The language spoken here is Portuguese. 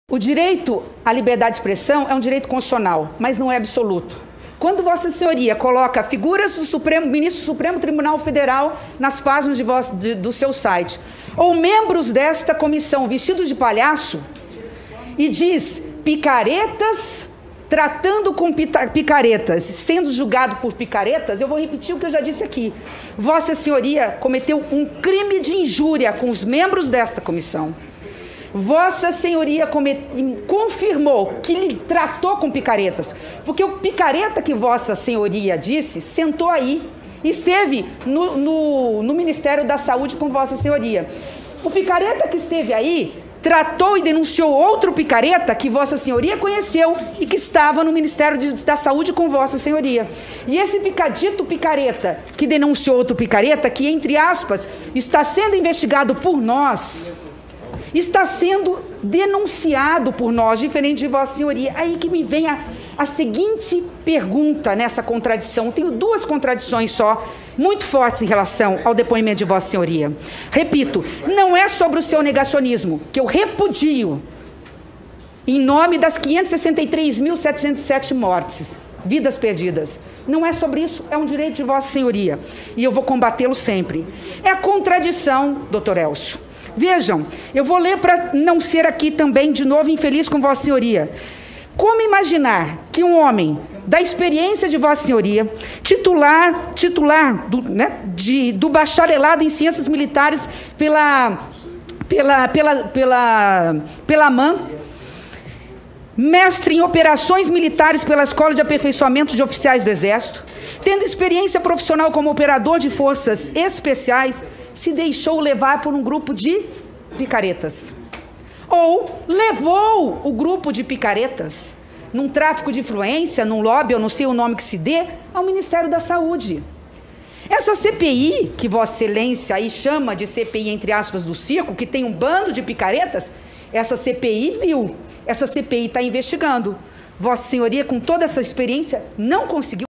O direito à liberdade de expressão é um direito constitucional, mas não é absoluto. Quando Vossa Senhoria coloca figuras do ministro do Supremo Tribunal Federal nas páginas do seu site, ou membros desta comissão vestidos de palhaço, e diz picaretas tratando com picaretas, sendo julgado por picaretas, eu vou repetir o que eu já disse aqui. Vossa Senhoria cometeu um crime de injúria com os membros desta comissão. Vossa Senhoria confirmou que lhe tratou com picaretas, porque o picareta que Vossa Senhoria disse sentou aí, esteve no Ministério da Saúde com Vossa Senhoria. O picareta que esteve aí tratou e denunciou outro picareta que Vossa Senhoria conheceu e que estava no Ministério da Saúde com Vossa Senhoria. E esse dito picareta que denunciou outro picareta, que, entre aspas, está sendo investigado por nós, está sendo denunciado por nós, diferente de Vossa Senhoria. Aí que me vem a seguinte pergunta nessa contradição. Tenho duas contradições só, muito fortes em relação ao depoimento de Vossa Senhoria. Repito, não é sobre o seu negacionismo, que eu repudio, em nome das 563.707 mortes, vidas perdidas. Não é sobre isso, é um direito de Vossa Senhoria. E eu vou combatê-lo sempre. É a contradição, doutor Elcio. Vejam, eu vou ler para não ser aqui também de novo infeliz com Vossa Senhoria. Como imaginar que um homem da experiência de Vossa Senhoria, titular do bacharelado em Ciências Militares pela AMAN, mestre em operações militares pela Escola de Aperfeiçoamento de Oficiais do Exército, tendo experiência profissional como operador de forças especiais, se deixou levar por um grupo de picaretas. Ou levou o grupo de picaretas, num tráfico de influência, num lobby, eu não sei o nome que se dê, ao Ministério da Saúde. Essa CPI, que Vossa Excelência aí chama de CPI, entre aspas, do circo, que tem um bando de picaretas, essa CPI viu, essa CPI está investigando. Vossa Senhoria, com toda essa experiência, não conseguiu